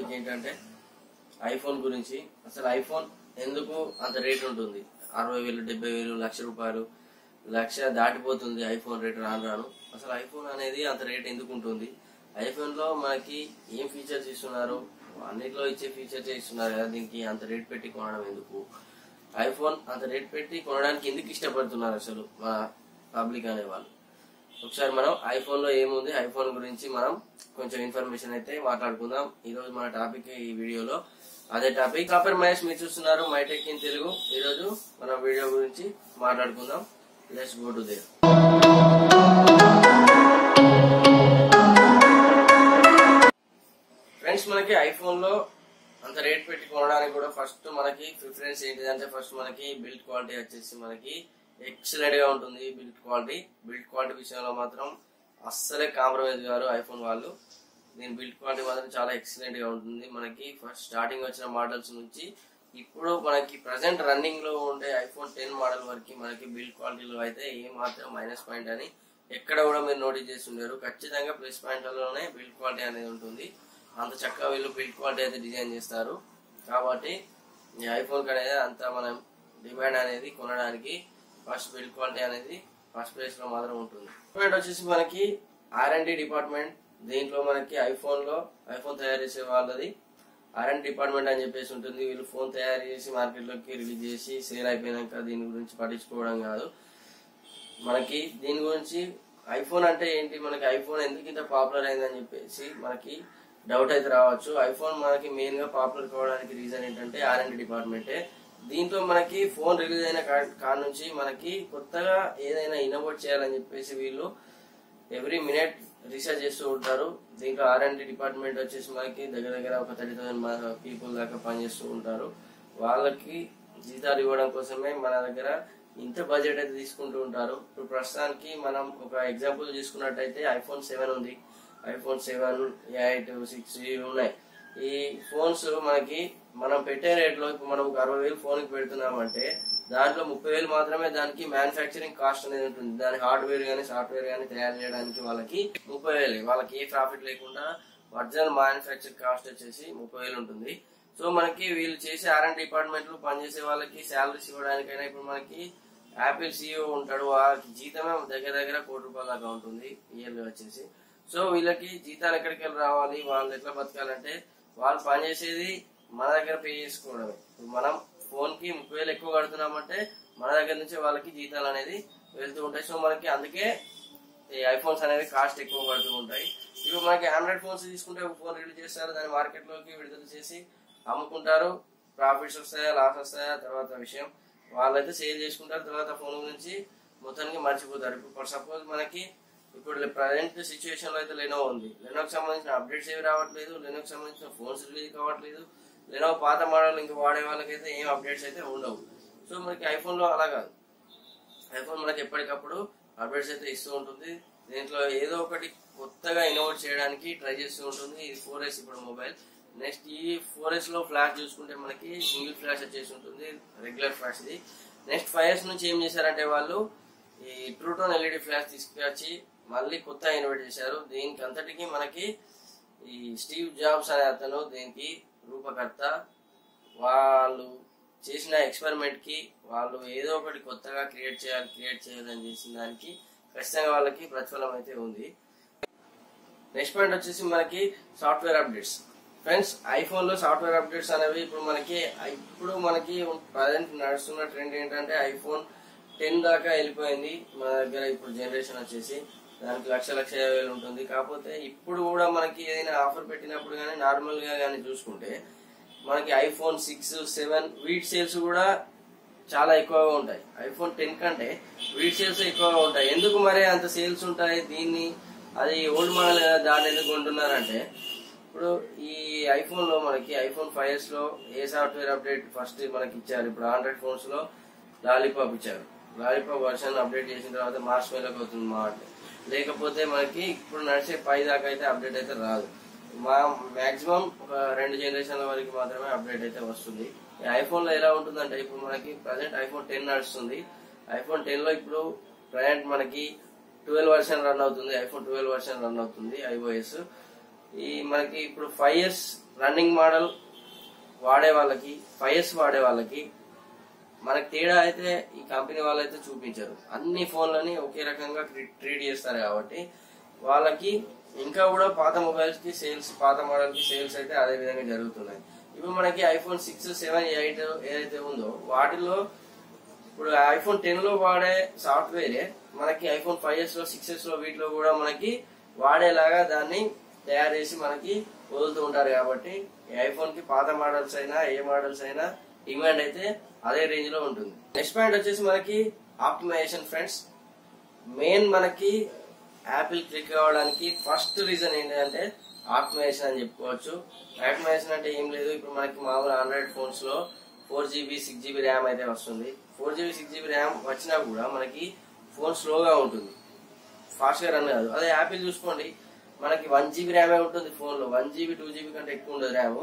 మనకి ఏంటంటే ఐఫోన్ గురించి. అసలు ఐఫోన్ ఎందుకు అంత రేట్ ఉంటుంది? 60,000, 70,000, ₹1,00,000, లక్ష దాటిపోతుంది ఐఫోన్ రేట్ రాను. అసలు ఐఫోన్ అనేది అంత రేట్ ఎందుకు ఉంటుంది? ఐఫోన్ లో మనకి ఏం ఫీచర్స్ ఇస్తున్నారు? అన్నిట్లో ఇచ్చే ఫీచర్స్ ఇస్తున్నారు కదా, దీనికి అంత రేట్ పెట్టి కొనడం ఎందుకు? ఐఫోన్ అంత రేట్ పెట్టి కొనడానికి ఎందుకు ఇష్టపడుతున్నారు అసలు మన పబ్లిక్ అనేవాళ్ళు? ఒకసారి మనం ఐఫోన్ లో ఏముంది, ఐఫోన్ గురించి మనం కొంచెం ఇన్ఫర్మేషన్ అయితే మాట్లాడుకుందాం. ఈ రోజు మన టాపిక్ ఈ వీడియోలో అదే టాపిక్. కాపర్ మహేష్, మీరు చూస్తున్నారు మైటెక్ ఇన్ తెలుగు. ఈ రోజు మనం వీడియో గురించి మాట్లాడుకుందాం. Let's go to there. Friends, మనకి ఐఫోన్ లో అంత రేట్ పెట్టి కొనడానికి కూడా ఫస్ట్ మనకి ప్రిఫరెన్స్ ఏంటిదంటే, ఫస్ట్ మనకి బిల్డ్ క్వాలిటీ వచ్చేసి మనకి ఎక్సలెంట్ గా ఉంటుంది. బిల్డ్ క్వాలిటీ విషయంలో మాత్రం అస్సలే కాంప్రమైజ్ గారు ఐఫోన్ వాళ్ళు. దీని బిల్డ్ క్వాలిటీ మాత్రం చాలా ఎక్సలెంట్ గా ఉంటుంది. మనకి ఫస్ట్ స్టార్టింగ్ వచ్చిన మోడల్స్ నుంచి ఇప్పుడు మనకి ప్రజెంట్ రన్నింగ్ లో ఉండే ఐఫోన్ 10 మోడల్ వరకు మనకి బిల్డ్ క్వాలిటీలో అయితే ఏ మాత్రం మైనస్ పాయింట్ అని ఎక్కడ కూడా మీరు నోటీస్ చేస్తుంటారు. ఖచ్చితంగా ప్లస్ పాయింట్లలోనే బిల్డ్ క్వాలిటీ అనేది ఉంటుంది. అంత చక్కగా వీళ్ళు బిల్డ్ క్వాలిటీ అయితే డిజైన్ చేస్తారు. కాబట్టి ఈ ఐఫోన్ అనేది అంత మనం డిమాండ్ అనేది కొనడానికి ఫస్ట్ బిల్డ్ క్వాలిటీ అనేది ఫస్ట్ ప్లేస్ లో మాత్రం ఉంటుంది. వచ్చేసి మనకి R&D డిపార్ట్మెంట్. దీంట్లో మనకి ఐఫోన్ తయారు చేసే వాళ్ళది R&D డిపార్ట్మెంట్ అని చెప్పేసి ఉంటుంది. వీళ్ళు ఫోన్ తయారు చేసి మార్కెట్ లోకి రిలీజ్ చేసి సేల్ అయిపోయినాక దీని గురించి పట్టించుకోవడం కాదు. మనకి దీని గురించి ఐఫోన్ అంటే ఏంటి, మనకి ఐఫోన్ ఎందుకు ఇంత పాపులర్ అయిందని చెప్పేసి మనకి డౌట్ అయితే రావచ్చు. ఐఫోన్ మనకి మెయిన్ గా పాపులర్ కావడానికి రీజన్ ఏంటంటే R&D డిపార్ట్మెంటే. దీంట్లో మనకి ఫోన్ రిలీజ్ అయిన కాడ నుంచి మనకి కొత్తగా ఏదైనా ఇన్నోవేట్ చేయాలని చెప్పేసి వీళ్ళు ఎవ్రీ మినిట్ రీసెర్చ్ చేస్తూ ఉంటారు. దీంట్లో R&D డిపార్ట్మెంట్ వచ్చేసి మనకి దగ్గర ఒక 30,000 పీపుల్ దాకా పనిచేస్తూ ఉంటారు. వాళ్ళకి జీతాలు ఇవ్వడం కోసమే మన దగ్గర ఇంత బడ్జెట్ అయితే తీసుకుంటూ ఉంటారు. ఇప్పుడు ప్రస్తుతానికి మనం ఒక ఎగ్జాంపుల్ తీసుకున్నట్టయితే ఐఫోన్ 7 ఉంది. ఐఫోన్ 7, 8, 6 ఇవి ఉన్నాయి. ఈ ఫోన్స్ మనకి మనం పెట్టే రేట్ లో ఇప్పుడు మనం 60,000 ఫోన్ కి పెడుతున్నామంటే దాంట్లో 30,000 మాత్రమే దానికి మ్యానుఫ్యాక్చరింగ్ కాస్ట్ అనేది ఉంటుంది. దాని హార్డ్వేర్ గానీ సాఫ్ట్వేర్ గానీ తయారు చేయడానికి వాళ్ళకి 30,000, వాళ్ళకి ఏ ప్రాఫిట్ లేకుండా ఒరిజినల్ మ్యానుఫ్యాక్చర్ కాస్ట్ వచ్చేసి 30,000 ఉంటుంది. సో మనకి వీళ్ళు చేసే R&D డిపార్ట్మెంట్ లో పనిచేసే వాళ్ళకి శాలరీస్ ఇవ్వడానికైనా ఇప్పుడు మనకి యాపిల్ CEO ఉంటాడు, వాళ్ళకి జీతమే దగ్గర ₹1,00,00,000 దాకా ఉంటుంది ఇయర్లీ వచ్చేసి. సో వీళ్ళకి జీతాలు ఎక్కడికి వెళ్ళి రావాలి, వాళ్ళు ఎట్లా బతకాలంటే వాళ్ళు పనిచేసేది మన దగ్గర పే చేసుకోవడమే. మనం ఫోన్ కి 30,000 ఎక్కువ కడుతున్నామంటే మన దగ్గర నుంచి వాళ్ళకి జీతాలు అనేది వెళ్తూ ఉంటాయి. సో మనకి అందుకే ఈ ఐఫోన్స్ అనేది కాస్ట్ ఎక్కువ పడుతూ ఉంటాయి. ఇప్పుడు మనకి ఆండ్రాయిడ్ ఫోన్స్ తీసుకుంటే ఒక ఫోన్ రిలీజ్ చేస్తారు, దాన్ని మార్కెట్ లోకి విడుదల చేసి అమ్ముకుంటారు. ప్రాఫిట్స్ వస్తాయా లాస్ వస్తాయా తర్వాత విషయం, వాళ్ళైతే సేల్ చేసుకుంటారు. తర్వాత ఫోన్ గురించి మొత్తానికి మర్చిపోతారు. ఇప్పుడు సపోజ్ మనకి ఇప్పుడు ప్రజెంట్ సిచ్యువేషన్ లో అయితే లెనోవో ఉంది. లెనోకి సంబంధించిన అప్డేట్స్ ఏమి రావట్లేదు, లెనోకి సంబంధించిన ఫోన్స్ రిలీజ్ కావట్లేదు. లెనోవో పాత మోడల్ ఇంకా వాడే వాళ్ళకైతే ఏం అప్డేట్స్ అయితే ఉండవు. సో మనకి ఐఫోన్ లో అలా కాదు. ఐఫోన్ మనకి ఎప్పటికప్పుడు అప్డేట్స్ అయితే ఇస్తూ ఉంటుంది. దీంట్లో ఏదో ఒకటి కొత్తగా ఇన్నోవేట్ చేయడానికి ట్రై చేస్తూ ఉంటుంది. ఇది 4S ఇప్పుడు మొబైల్. నెక్స్ట్ ఈ 4S లో ఫ్లాష్ చూసుకుంటే మనకి సింగిల్ ఫ్లాష్ వచ్చేసి ఉంటుంది, రెగ్యులర్ ఫ్లాష్ ఇది. నెక్స్ట్ 5S నుంచి ఏం చేశారంటే వాళ్ళు ఈ ట్రూటోన్ LED ఫ్లాష్ తీసుకొచ్చి మళ్ళీ కొత్త ఇన్నోవేట్ చేశారు. దీనికి అంతటికి మనకి ఈ స్టీవ్ జాబ్స్ అనే అతను దీనికి రూపకర్త. వాళ్ళు చేసిన ఎక్స్పెరిమెంట్ కి వాళ్ళు ఏదో ఒకటి కొత్తగా క్రియేట్ చేయాలని చేసిన దానికి ఖచ్చితంగా వాళ్ళకి ప్రతిఫలం అయితే ఉంది. నెక్స్ట్ పాయింట్ వచ్చేసి మనకి సాఫ్ట్వేర్ అప్డేట్స్. ఫ్రెండ్స్, ఐఫోన్ లో సాఫ్ట్వేర్ అప్డేట్స్ అనేవి ఇప్పుడు మనకి ప్రజెంట్ నడుస్తున్న ట్రెండ్ ఏంటంటే ఐఫోన్ 10 దాకా వెళ్ళిపోయింది మన దగ్గర. ఇప్పుడు జనరేషన్ వచ్చేసి దానికి ₹1,50,000 ఉంటుంది. కాకపోతే ఇప్పుడు కూడా మనకి ఏదైనా ఆఫర్ పెట్టినప్పుడు కానీ నార్మల్ గా కానీ చూసుకుంటే మనకి ఐఫోన్ 6, 7 వీటి సేల్స్ కూడా చాలా ఎక్కువగా ఉంటాయి. ఐఫోన్ 10 కంటే వీటి సేల్స్ ఎక్కువగా ఉంటాయి. ఎందుకు మరి అంత సేల్స్ ఉంటాయి? దీన్ని అది ఓల్డ్ మోడల్ కదా, దాన్ని ఎందుకు కొంటున్నారంటే ఇప్పుడు ఈ ఐఫోన్ లో మనకి ఐఫోన్ 5S లో ఏ సాఫ్ట్వేర్ అప్డేట్ ఫస్ట్ మనకి ఇచ్చారు. ఇప్పుడు ఆండ్రాయిడ్ ఫోన్స్ లో లాలీపాప్ ఇచ్చారు. లాలీపాప్ వర్షన్ అప్డేట్ చేసిన తర్వాత మార్చ్ మేలోకి అవుతుంది మాట. లేకపోతే మనకి ఇప్పుడు నడిచే 5 దాకా అయితే అప్డేట్ అయితే రాదు. మాక్సిమం ఒక 2 జనరేషన్ల వరకు మాత్రమే అప్డేట్ అయితే వస్తుంది. ఈ ఐఫోన్ లో ఎలా ఉంటుందంటే ఇప్పుడు మనకి ప్రజెంట్ ఐఫోన్ 10 నడుస్తుంది. ఐఫోన్ 10 లో ఇప్పుడు ప్రజెంట్ మనకి 12 వర్షన్ రన్ అవుతుంది. ఐఫోన్ 12 వర్షన్ రన్ అవుతుంది iOS. ఈ మనకి ఇప్పుడు 5S రన్నింగ్ మోడల్ వాడే వాళ్ళకి 5S వాడే వాళ్ళకి మనకి తేడా అయితే ఈ కంపెనీ వాళ్ళు అయితే చూపించారు. అన్ని ఫోన్లని ఒకే రకంగా ట్రీట్ చేస్తారు కాబట్టి వాళ్ళకి ఇంకా కూడా పాత మొబైల్స్ కి సేల్స్, పాత మోడల్ కి సేల్స్ అయితే అదే విధంగా జరుగుతున్నాయి. ఇప్పుడు మనకి ఐఫోన్ 6, 7, 8 ఏదైతే ఉందో వాటిలో ఇప్పుడు ఐఫోన్ 10 లో వాడే సాఫ్ట్వేరే మనకి ఐఫోన్ 5S లో, 6S లో వీటిలో కూడా మనకి వాడేలాగా దాన్ని తయారు చేసి మనకి వదులుతూ ఉంటారు. కాబట్టి ఈ ఐఫోన్ కి పాత మోడల్స్ అయినా ఏ మోడల్స్ అయినా డిమాండ్ అయితే అదే రేంజ్ లో ఉంటుంది. నెక్స్ట్ పాయింట్ వచ్చేసి మనకి ఆప్టిమైజేషన్ ఫ్రెండ్స్. మెయిన్ మనకి యాపిల్ క్లిక్ అవ్వడానికి ఫస్ట్ రీజన్ ఏంటంటే ఆప్టిమైజేషన్ అని చెప్పుకోవచ్చు. ఆప్టిమైజేషన్ అంటే ఏం లేదు, ఇప్పుడు మనకి మామూలు ఆండ్రాయిడ్ ఫోన్స్ లో 4GB 6GB ర్యామ్ అయితే వస్తుంది. 4GB 6GB ర్యామ్ వచ్చినా కూడా మనకి ఫోన్ స్లోగా ఉంటుంది, ఫాస్ట్ గా రన్ కాదు. అదే యాపిల్ చూసుకోండి, మనకి 1GB ర్యామే ఉంటుంది ఫోన్ లో, 1GB 2GB కంటే ఎక్కువ ఉండదు ర్యామ్.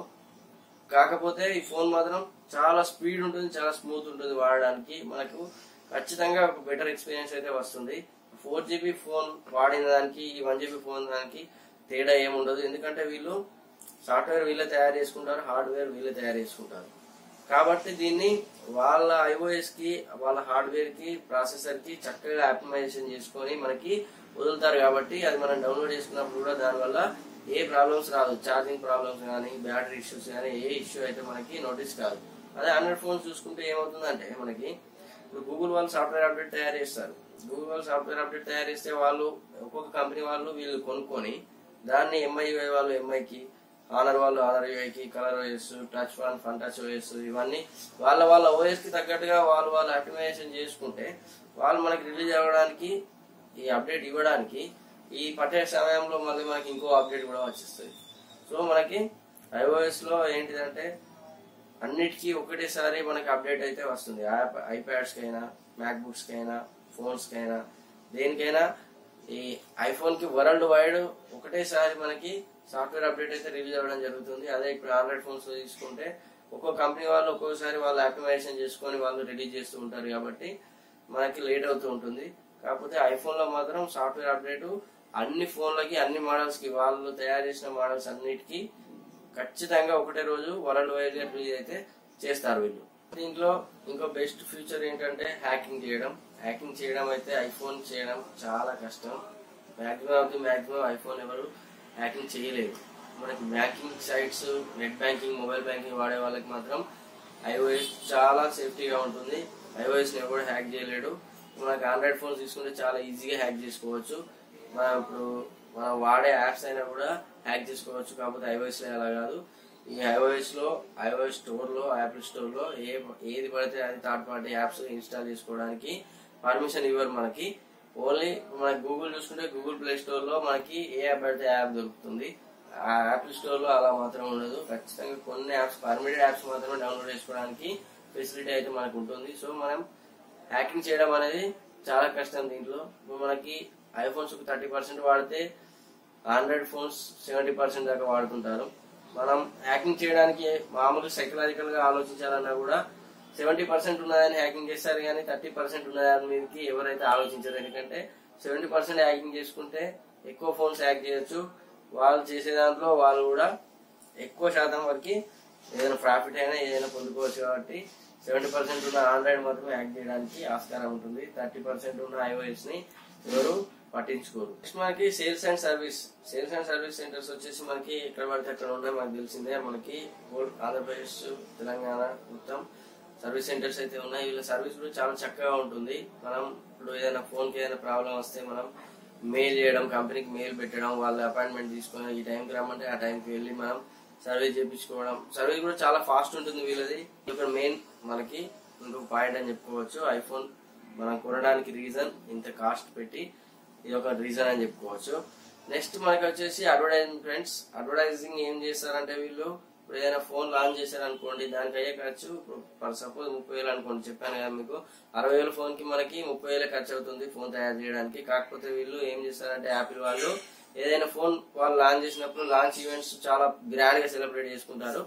కాకపోతే ఈ ఫోన్ మాత్రం చాలా స్పీడ్ ఉంటుంది, చాలా స్మూత్ ఉంటుంది వాడడానికి. మనకు ఖచ్చితంగా ఒక బెటర్ ఎక్స్పీరియన్స్ అయితే వస్తుంది. 4GB ఫోన్ వాడిన దానికి ఈ 1GB ఫోన్ దానికి తేడా ఏముండదు. ఎందుకంటే వీళ్ళు సాఫ్ట్వేర్ వీళ్ళే తయారు చేసుకుంటారు, హార్డ్వేర్ వీళ్ళే తయారు చేసుకుంటారు. కాబట్టి దీన్ని వాళ్ళ iOS కి, వాళ్ళ హార్డ్వేర్ కి, ప్రాసెసర్ కి చక్కగా ఆప్టిమైజేషన్ చేసుకొని మనకి వదులుతారు. కాబట్టి అది మనం డౌన్లోడ్ చేసుకున్నప్పుడు కూడా దానివల్ల ఏ ప్రాబ్లమ్స్ రాదు. ఛార్జింగ్ ప్రాబ్లమ్స్ కానీ, బ్యాటరీ ఇష్యూస్ కానీ ఏ ఇష్యూ అయితే మనకి నోటీస్ కాదు. అదే ఆండ్రాయిడ్ ఫోన్స్ చూసుకుంటే ఏమవుతుందంటే మనకి ఇప్పుడు గూగుల్ వాళ్ళు సాఫ్ట్వేర్ అప్డేట్ తయారు చేస్తారు. గూగుల్ వాళ్ళు సాఫ్ట్వేర్ అప్డేట్ తయారు చేస్తే వాళ్ళు ఒక్కొక్క కంపెనీ వాళ్ళు వీళ్ళు కొనుక్కొని దాన్ని MIUI వాళ్ళు MIకి, ఆనర్ వాళ్ళు ఆనర్ యూఐకి, Color OS, touch fun touch OS ఇవన్నీ వాళ్ళ OS కి తగ్గట్టుగా వాళ్ళు ఆప్టిమైజేషన్ చేసుకుంటే వాళ్ళు మనకి రిలీజ్ అవ్వడానికి, ఈ అప్డేట్ ఇవ్వడానికి ఈ పట్టే సమయంలో మళ్ళీ మనకి ఇంకో అప్డేట్ కూడా వచ్చేస్తుంది. సో మనకి iOS లో ఏంటిదంటే అన్నిటికీ ఒకటేసారి మనకి అప్డేట్ అయితే వస్తుంది. ఐప్యాడ్స్ కైనా, మ్యాక్బుక్స్ కైనా, ఫోన్స్ కైనా, దేనికైనా ఈ ఐఫోన్ కి వరల్డ్ వైడ్ ఒకటేసారి మనకి సాఫ్ట్వేర్ అప్డేట్ అయితే రిలీజ్ అవ్వడం జరుగుతుంది. అదే ఇప్పుడు ఆండ్రాయిడ్ ఫోన్స్ లో తీసుకుంటే ఒక్కో కంపెనీ వాళ్ళు ఒక్కోసారి వాళ్ళు ఆప్టిమైజేషన్ చేసుకొని వాళ్ళు రిలీజ్ చేస్తూ ఉంటారు కాబట్టి మనకి లేట్ అవుతూ ఉంటుంది. కాకపోతే ఐఫోన్ లో మాత్రం సాఫ్ట్వేర్ అప్డేట్ అన్ని ఫోన్లకి, అన్ని మోడల్స్ కి, వాళ్ళు తయారు చేసిన మోడల్స్ అన్నిటికీ ఖచ్చితంగా ఒకటే రోజు వరల్డ్ వైడ్ గా రిలీజ్ అయితే చేస్తారు వీళ్ళు. దీంట్లో ఇంకో బెస్ట్ ఫ్యూచర్ ఏంటంటే హ్యాకింగ్ చేయడం. హ్యాకింగ్ చేయడం అయితే ఐఫోన్ చేయడం చాలా కష్టం. మాక్సిమం ఐఫోన్ ఎవరు హ్యాకింగ్ చేయలేదు. మనకి banking sites, net banking, mobile banking వాడే వాళ్ళకి మాత్రం iOS చాలా సేఫ్టీగా ఉంటుంది. iOS ని ఎవరు హ్యాక్ చేయలేడు. మనకి ఆండ్రాయిడ్ ఫోన్స్ తీసుకుంటే చాలా ఈజీగా హ్యాక్ చేసుకోవచ్చు. మనం వాడే యాప్స్ అయినా కూడా హ్యాక్ చేసుకోవచ్చు. కాకపోతే iOS లో అలా కాదు. ఈ iOS స్టోర్ లో, యాపిల్ స్టోర్ లో ఏది పడితే అది థర్డ్ పార్టీ యాప్స్ ఇన్స్టాల్ చేసుకోవడానికి పర్మిషన్ ఇవ్వరు మనకి. ఓన్లీ మనకి గూగుల్ చూసుకుంటే గూగుల్ ప్లే స్టోర్ లో మనకి ఏ యాప్ పడితే యాప్ దొరుకుతుంది. ఆ యాపిల్ స్టోర్ లో అలా మాత్రం ఉండదు. ఖచ్చితంగా కొన్ని యాప్స్, పర్మిటెడ్ యాప్స్ మాత్రమే డౌన్లోడ్ చేసుకోవడానికి ఫెసిలిటీ అయితే మనకు ఉంటుంది. సో మనం హ్యాకింగ్ చేయడం అనేది చాలా కష్టం. దీంట్లో మనకి ఐఫోన్స్ 30% వాడితే ఆండ్రాయిడ్ ఫోన్స్ 70% దాకా వాడుతుంటారు. మనం హ్యాకింగ్ చేయడానికి మామూలు సైకలాజికల్ గా ఆలోచించాలన్నా కూడా 70% ఉన్నదని హ్యాకింగ్ చేస్తారు, కానీ 30% ఉన్నదాని మీదకి ఎవరైతే ఆలోచించారు. ఎందుకంటే 70% హ్యాకింగ్ చేసుకుంటే ఎక్కువ ఫోన్స్ హ్యాక్ చేయొచ్చు. వాళ్ళు చేసే దాంట్లో వాళ్ళు కూడా ఎక్కువ శాతం వరకు ఏదైనా ప్రాఫిట్ అయినా ఏదైనా పొందుకోవచ్చు. కాబట్టి 70% ఉన్న ఆండ్రాయిడ్ మాత్రం హ్యాక్ చేయడానికి ఆస్కారం ఉంటుంది. 30% ఉన్న iOS ని ఎవరు పట్టించుకోరు. నెక్స్ట్ మనకి సేల్స్ అండ్ సర్వీస్ సెంటర్స్ వచ్చేసి మనకి ఎక్కడ పడితే అక్కడ ఉన్నాయి. మనకు తెలిసిందే, మనకి ఆంధ్రప్రదేశ్, తెలంగాణ మొత్తం సర్వీస్ సెంటర్స్ అయితే ఉన్నాయి. వీళ్ళ సర్వీస్ కూడా చాలా చక్కగా ఉంటుంది. మనం ఇప్పుడు ఏదైనా ఫోన్ కి ఏదైనా ప్రాబ్లం వస్తే మనం మెయిల్ చేయడం, కంపెనీకి మెయిల్ పెట్టడం, వాళ్ళ అపాయింట్మెంట్ తీసుకొని ఈ టైంకి రమ్మంటే ఆ టైంకి వెళ్ళి మనం సర్వీస్ చేయించుకోవడం. సర్వీస్ కూడా చాలా ఫాస్ట్ ఉంటుంది వీళ్ళది. ఇక్కడ మెయిన్ మనకి ఇంకొక పాయింట్ అని చెప్పుకోవచ్చు. ఐఫోన్ మనం కొనడానికి రీజన్ ఇంత కాస్ట్ పెట్టి, ఇది ఒక రీజన్ అని చెప్పుకోవచ్చు. నెక్స్ట్ మనకి వచ్చేసి అడ్వర్టైజింగ్ ఫ్రెండ్స్. అడ్వర్టైజింగ్ ఏం చేస్తారంటే వీళ్ళు ఇప్పుడు ఏదైనా ఫోన్ లాంచ్ చేశారనుకోండి, దానికి అయ్యే ఖర్చు ఫర్ సపోజ్ 30,000 అనుకోండి. చెప్పాను కదా మీకు, 60,000 ఫోన్ కి మనకి 30,000 ఖర్చు అవుతుంది ఫోన్ తయారు చేయడానికి. కాకపోతే వీళ్ళు ఏం చేస్తారంటే యాపిల్ వాళ్ళు ఏదైనా ఫోన్ వాళ్ళు లాంచ్ చేసినప్పుడు లాంచ్ ఈవెంట్స్ చాలా గ్రాండ్ గా సెలబ్రేట్ చేసుకుంటారు.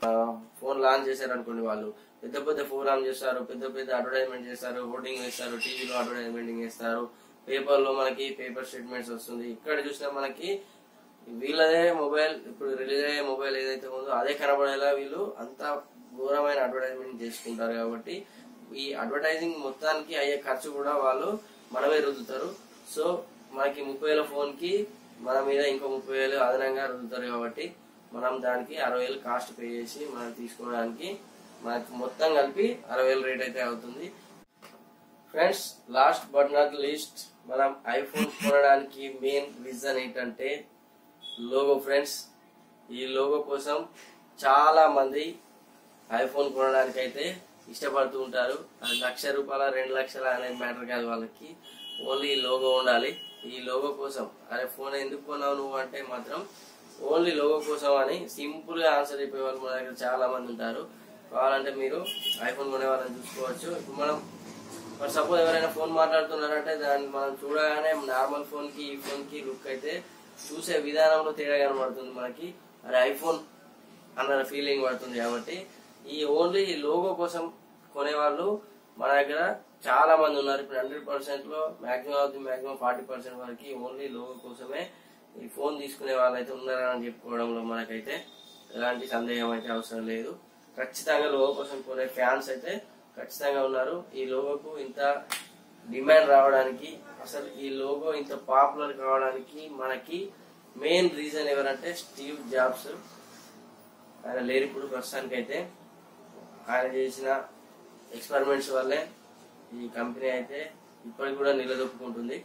ఫోన్ లాంచ్ చేశారనుకోండి, వాళ్ళు పెద్ద పెద్ద ప్రోగ్రామ్ చేస్తారు, పెద్ద పెద్ద అడ్వర్టైజ్మెంట్ చేస్తారు, హోర్డింగ్ వేస్తారు, టీవీలో అడ్వర్టైజ్మెంట్ చేస్తారు, పేపర్ లో మనకి పేపర్ స్టేట్మెంట్స్ వస్తుంది. ఇక్కడ చూసినా మనకి వీళ్ళదే మొబైల్ ఇప్పుడు రిలీజ్ అయ్యే మొబైల్ ఏదైతే ఉందో అదే కనబడేలా వీళ్ళు అంత ఘోరమైన అడ్వర్టైజ్మెంట్ చేసుకుంటారు. కాబట్టి ఈ అడ్వర్టైజింగ్ మొత్తానికి అయ్యే ఖర్చు కూడా వాళ్ళు మనమే రుద్దుతారు. సో మనకి 30,000 ఫోన్ కి మన మీద ఇంకో 30,000 అదనంగా రుద్దుతారు. కాబట్టి మనం దానికి 60,000 కాస్ట్ పే చేసి మనం తీసుకోవడానికి మనకి మొత్తం కలిపి 60,000 రేట్ అయితే అవుతుంది. Friends, last but not least, మనం ఐఫోన్ కొనడానికి మెయిన్ రీజన్ ఏంటంటే లోగో. ఫ్రెండ్స్, ఈ లోగో కోసం చాలా మంది ఐఫోన్ కొనడానికి అయితే ఇష్టపడుతూ ఉంటారు. అది ₹1,00,000 ₹2,00,000 అనేది మ్యాటర్ కాదు. వాళ్ళకి ఓన్లీ లోగో ఉండాలి. ఈ లోగో కోసం అరే ఫోన్ ఎందుకు కొన్నావు నువ్వు అంటే మాత్రం ఓన్లీ లోగో కోసం అని సింపుల్ గా ఆన్సర్ అయిపోయే వాళ్ళు మన దగ్గర చాలా మంది ఉంటారు. కావాలంటే మీరు ఐఫోన్ కొనే వాళ్ళని చూసుకోవచ్చు. ఇప్పుడు మనం ఫర్ సపోజ్ ఎవరైనా ఫోన్ మాట్లాడుతున్నారంటే దాన్ని మనం చూడగానే నార్మల్ ఫోన్ కి ఈ ఫోన్ కి లుక్ అయితే చూసే విధానంలో తేడా కనబడుతుంది. మనకి అది ఐఫోన్ అన్న ఫీలింగ్ పడుతుంది. కాబట్టి ఈ ఓన్లీ లోగో కోసం కొనే వాళ్ళు మన దగ్గర చాలా మంది ఉన్నారు. ఇప్పుడు 100% లో మాక్సిమం 40% వరకు ఓన్లీ లోగో కోసమే ఈ ఫోన్ తీసుకునే వాళ్ళు అయితే ఉన్నారని చెప్పుకోవడంలో మనకైతే ఎలాంటి సందేహం అయితే అవసరం లేదు. ఖచ్చితంగా లోగో కోసం కొనే ఫ్యాన్స్ అయితే ఖచ్చితంగా ఉన్నారు. ఈ లోగోకు ఇంత డిమాండ్ రావడానికి, అసలు ఈ లోగో ఇంత పాపులర్ కావడానికి మనకి మెయిన్ రీజన్ ఎవరంటే స్టీవ్ జాబ్స్. ఆయన లేరు ఇప్పుడు ప్రస్తుతానికి. అయితే ఆయన చేసిన ఎక్స్పెరిమెంట్స్ వల్లే ఈ కంపెనీ అయితే ఇప్పటికి కూడా నిలదొక్కుంటుంది.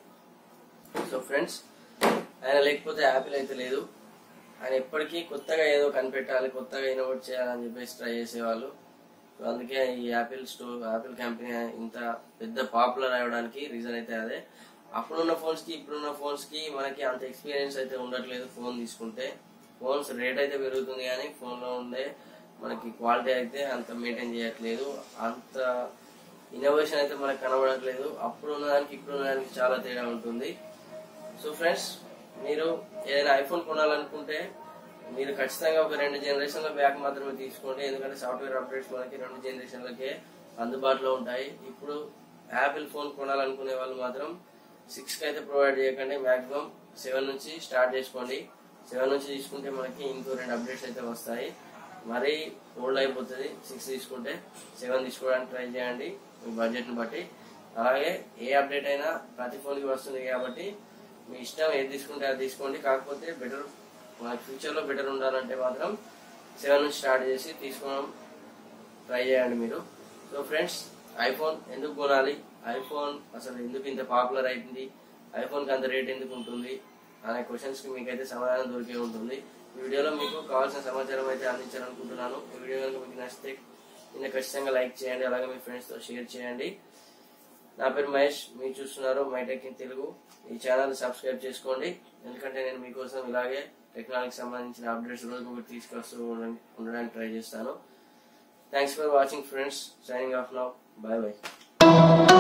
సో ఫ్రెండ్స్, ఆయన లేకపోతే యాపిల్ అయితే లేదు. ఆయన ఎప్పటికీ కొత్తగా ఏదో కనిపెట్టాలి, కొత్తగా ఇన్నోవేట్ చేయాలని చెప్పేసి ట్రై చేసేవాళ్ళు. సో అందుకే ఈ యాపిల్ కంపెనీ ఇంత పెద్ద పాపులర్ అవ్వడానికి రీజన్ అయితే అదే. అప్పుడున్న ఫోన్స్ కి ఇప్పుడున్న ఫోన్స్ కి మనకి అంత ఎక్స్పీరియన్స్ అయితే ఉండట్లేదు. ఫోన్ తీసుకుంటే ఫోన్స్ రేట్ అయితే పెరుగుతుంది కానీ ఫోన్ లో ఉండే మనకి క్వాలిటీ అయితే అంత మెయింటైన్ చేయట్లేదు. అంత ఇన్నోవేషన్ అయితే మనకు కనబడట్లేదు. అప్పుడు ఉన్నదానికి ఇప్పుడు ఉన్నదానికి చాలా తేడా ఉంటుంది. సో ఫ్రెండ్స్, మీరు ఏదైనా ఐఫోన్ కొనాలనుకుంటే మీరు ఖచ్చితంగా ఒక 2 జనరేషన్ల బ్యాక్ మాత్రమే తీసుకోండి. ఎందుకంటే సాఫ్ట్వేర్ అప్డేట్స్ మనకి 2 జనరేషన్లకే అందుబాటులో ఉంటాయి. ఇప్పుడు యాపిల్ ఫోన్ కొనాలనుకునే వాళ్ళు మాత్రం 6 కి అయితే ప్రొవైడ్ చేయకండి. మాక్సిమం 7 నుంచి స్టార్ట్ చేసుకోండి. 7 నుంచి తీసుకుంటే మనకి ఇంకో 2 అప్డేట్స్ అయితే వస్తాయి. మరీ ఓల్డ్ అయిపోతుంది 6 తీసుకుంటే. 7 తీసుకోవడానికి ట్రై చేయండి మీ బడ్జెట్ ని బట్టి. అలాగే ఏ అప్డేట్ అయినా ప్రతి ఫోన్ కి వస్తుంది కాబట్టి మీ ఇష్టం ఏది తీసుకుంటే అది తీసుకోండి. కాకపోతే బెటర్ మనకి ఫ్యూచర్ లో బెటర్ ఉండాలంటే మాత్రం 7 నుంచి స్టార్ట్ చేసి తీసుకోవడం ట్రై చేయండి మీరు. సో ఫ్రెండ్స్, ఐఫోన్ ఎందుకు కొనాలి, ఐఫోన్ అసలు ఎందుకు ఇంత పాపులర్ అయింది, ఐఫోన్ కి అంత రేట్ ఎందుకు ఉంటుంది అనే క్వశ్చన్స్ కి మీకైతే సమాధానం దొరికే ఉంటుంది. ఈ వీడియోలో మీకు కావాల్సిన సమాచారం అయితే అందించాలనుకుంటున్నాను. ఈ వీడియో కనుక మీకు నచ్చితే ఖచ్చితంగా లైక్ చేయండి. అలాగే మీ ఫ్రెండ్స్ తో షేర్ చేయండి. నా పేరు మహేష్, మీరు చూస్తున్నారు మైటెక్ ఇన్ తెలుగు. ఈ ఛానల్ సబ్స్క్రైబ్ చేసుకోండి. ఎందుకంటే నేను మీకోసం ఇలాగే టెక్నాలజీకి సంబంధించిన అప్డేట్స్ రోజుకొకటి తీసుకొస్తూ ఉండడానికి ట్రై చేస్తాను. Thanks for watching friends. Signing off now. Bye by.